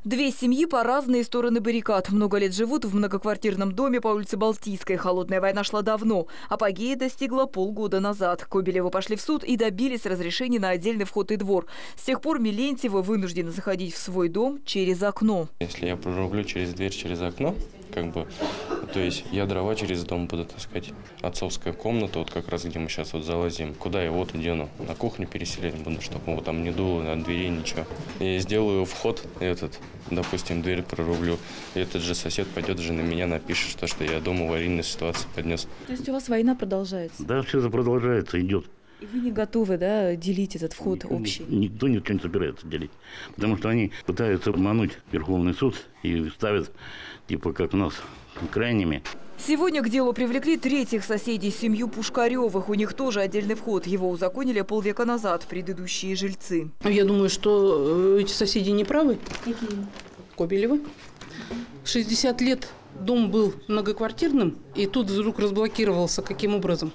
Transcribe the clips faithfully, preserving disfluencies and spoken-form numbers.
Две семьи по разные стороны баррикад. Много лет живут в многоквартирном доме по улице Балтийской. Холодная война шла давно. Апогея достигла полгода назад. Кобелевы пошли в суд и добились разрешения на отдельный вход и двор. С тех пор Мелентьевы вынуждены заходить в свой дом через окно. Если я прорублю через дверь, через окно, как бы, то есть я дрова через дом буду таскать. Отцовская комната, вот как раз где мы сейчас вот залазим, куда я вот дену? На кухню переселять буду, чтобы его там не дуло, на двери ничего. Я сделаю вход этот, допустим, дверь прорублю, и этот же сосед пойдет же на меня, напишет, что, что я дом аварийной ситуации поднес. То есть у вас война продолжается? Да, все это продолжается, идет. И вы не готовы, да, делить этот вход никто, общий? Никто ничего не собирается делить. Потому что они пытаются обмануть Верховный суд и ставят, типа, как у нас, крайними. Сегодня к делу привлекли третьих соседей, семью Пушкаревых. У них тоже отдельный вход. Его узаконили полвека назад предыдущие жильцы. Я думаю, что эти соседи не правы. Какие? Кобелевы. шестьдесят лет дом был многоквартирным, и тут вдруг разблокировался. Каким образом?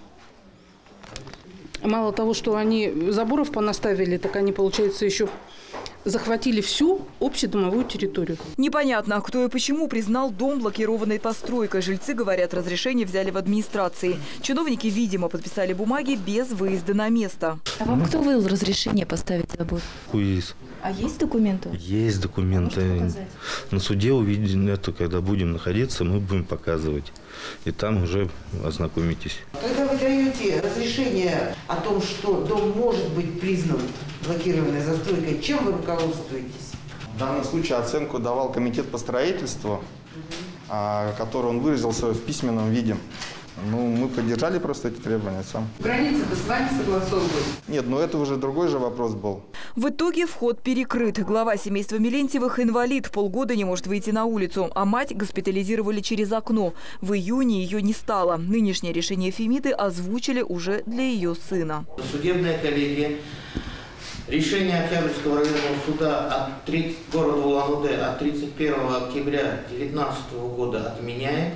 Мало того, что они заборов понаставили, так они, получается, еще захватили всю общедомовую территорию. Непонятно, кто и почему признал дом блокированной постройкой. Жильцы, говорят, разрешение взяли в администрации. Чиновники, видимо, подписали бумаги без выезда на место. А вам кто выдал разрешение поставить забор? Есть. А есть документы? Есть документы. На суде увидим это, когда будем находиться, мы будем показывать. И там уже ознакомитесь. Когда вы даете разрешение о том, что дом может быть признан блокированной застройкой, чем вы руководствуетесь? В данном случае оценку давал комитет по строительству, который он выразился в письменном виде. Ну, мы поддержали просто эти требования сам. Границы-то с вами согласовывают? Нет, но это уже другой же вопрос был. В итоге вход перекрыт. Глава семейства Мелентьевых инвалид, полгода не может выйти на улицу, а мать госпитализировали через окно. В июне ее не стало. Нынешнее решение Фемиды озвучили уже для ее сына. Судебная коллегия решение Октябрьского районного суда от тридцать, города Улан-Удэ от тридцать первого октября две тысячи девятнадцатого года отменяет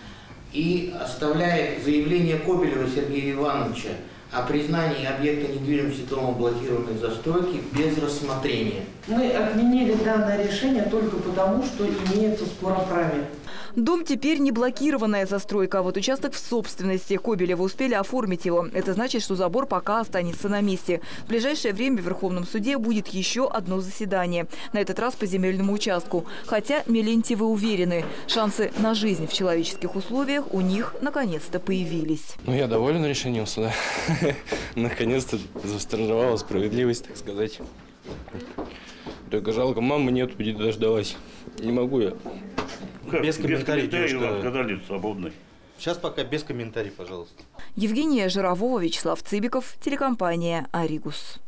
и оставляет заявление Кобелева Сергея Ивановича о признании объекта недвижимости дома блокированной застройки без рассмотрения. Мы отменили данное решение только потому, что имеется спор о праве. Дом теперь не блокированная застройка, а вот участок в собственности. Кобелевы успели оформить его. Это значит, что забор пока останется на месте. В ближайшее время в Верховном суде будет еще одно заседание. На этот раз по земельному участку. Хотя Мелентьевы уверены, шансы на жизнь в человеческих условиях у них наконец-то появились. Ну, я доволен решением суда. Наконец-то восторжевала справедливость, так сказать. Только жалко, мамы нет, не дождалась. Не могу я. Как? Без комментариев, без комментариев девушка. отказали свободной. Сейчас пока без комментариев, пожалуйста. Евгения Жирового, Вячеслав Цыбиков, телекомпания «Аригус».